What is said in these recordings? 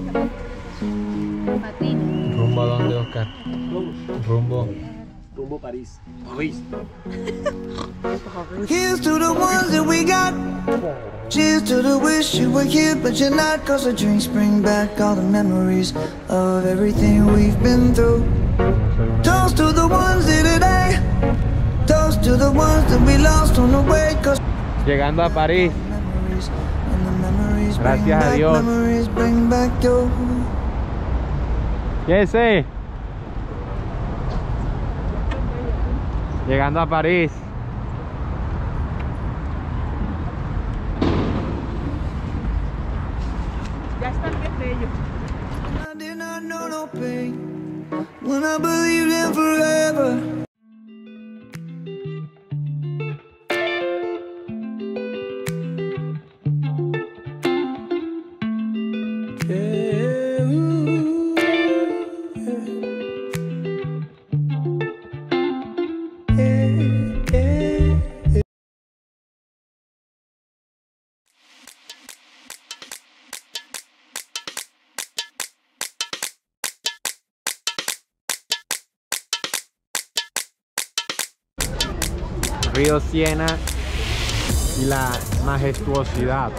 Patín. ¿Rumbo a dónde, Oscar? Rumbo París. París. Here's to the ones that we got. Cheers to the wish you were here but you're not. Cause the drinks bring back all the memories of everything we've been through. Toast to the ones here today. Toast to the ones that we lost on the way. Cause Llegando a París. Gracias a Dios. ¿Qué sé? Llegando a París. Ya está el destello. I did not know no pain when I believed in forever. Río Siena y la majestuosidad.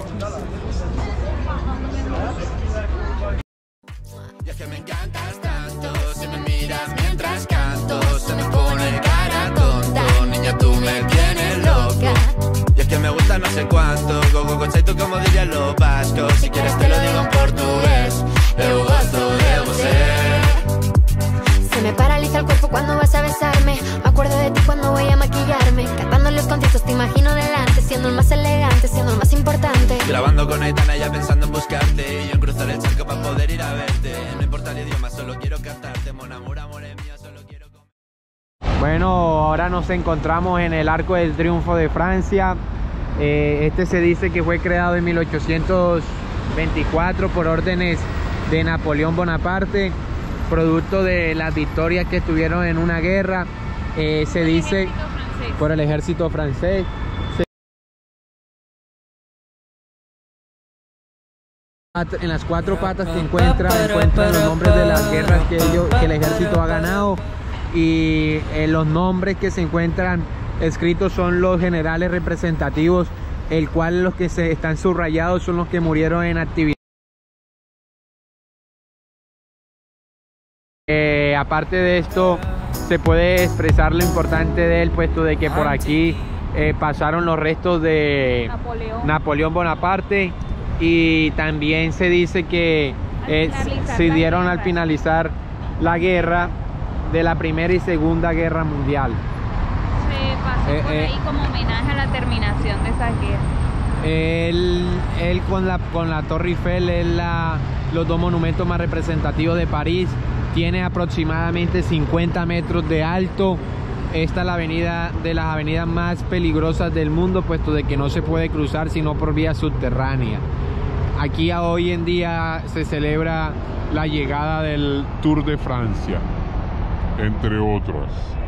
Y es que me encantas tanto, si me miras mientras canto, se me pone cara tonto, niña tú me tienes loca. Y es que me gusta no sé cuánto, go, tú como dirían los vascos, si quieres te lo digo en portugués, eu gosto de você. Se me paraliza el cuerpo cuando vas a besarme. Me acuerdo de ti cuando voy a maquillarme. Cantando los conciertos te imagino delante, siendo el más elegante, siendo el más importante. Grabando con Aitana ya pensando en buscarte, y yo en cruzar el charco para poder ir a verte. No importa el idioma, solo quiero cantarte. Mon amour, amor es mío, solo quiero comer. Bueno, ahora nos encontramos en el Arco del Triunfo de Francia. Este se dice que fue creado en 1824 por órdenes de Napoleón Bonaparte, producto de las victorias que tuvieron en una guerra. Se dice por el ejército francés. En las cuatro patas se encuentran los nombres de las guerras que el ejército ha ganado, y los nombres que se encuentran escritos son los generales representativos, el cual los que se están subrayados son los que murieron en actividad. Aparte de esto, se puede expresar lo importante de él, puesto de que por aquí pasaron los restos de Napoleón Bonaparte, y también se dice que se dieron al finalizar la guerra de la Primera y Segunda Guerra Mundial. Se pasó por ahí como homenaje a la terminación de esa guerra. Él con la Torre Eiffel es los dos monumentos más representativos de París. Tiene aproximadamente 50 metros de alto. Esta es la avenida de las avenidas más peligrosas del mundo, puesto de que no se puede cruzar sino por vía subterránea. Aquí hoy en día se celebra la llegada del Tour de Francia, entre otras.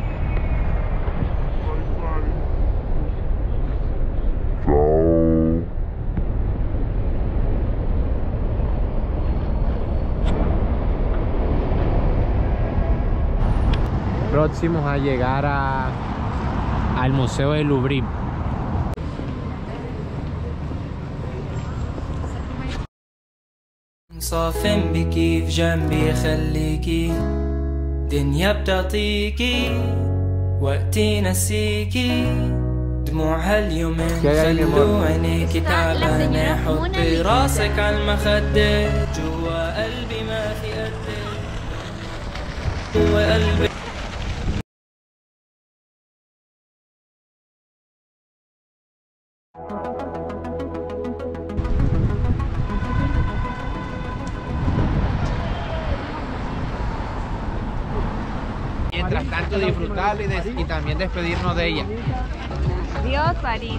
Próximos a llegar al Museo del Louvre. صافن بكي في جنبي خليكي دنيا بتعطيكي وقتي نسيكي دموع هاليومين خلو عينيكي تعبانة حطي راسك عالمخدة جوا قلبي ما في قدك جوا قلبي. Mientras tanto, disfrutarla y también despedirnos de ella. Adiós, París.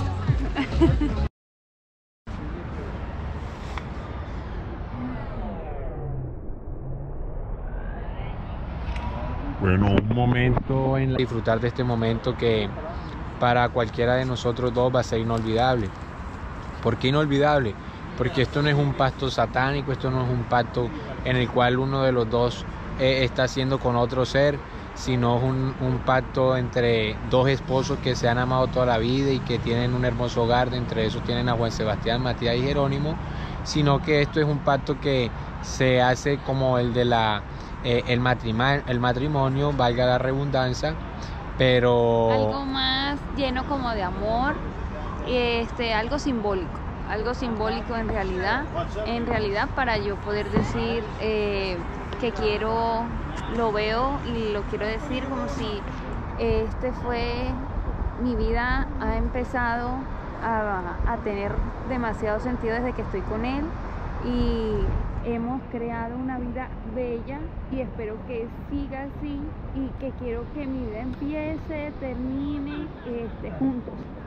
Bueno, un momento disfrutar de este momento que para cualquiera de nosotros dos va a ser inolvidable. ¿Por qué inolvidable? porque esto no es un pacto satánico, esto no es un pacto en el cual uno de los dos está haciendo con otro ser, sino es un pacto entre dos esposos que se han amado toda la vida y que tienen un hermoso hogar. Entre esos tienen a Juan Sebastián, Matías y Jerónimo, sino que esto es un pacto que se hace como el de el matrimonio, valga la redundancia, pero algo más lleno como de amor, algo simbólico en realidad para yo poder decir que quiero, lo veo y lo quiero decir como si mi vida ha empezado a tener demasiado sentido desde que estoy con él y hemos creado una vida bella y espero que siga así y que quiero que mi vida empiece, termine juntos.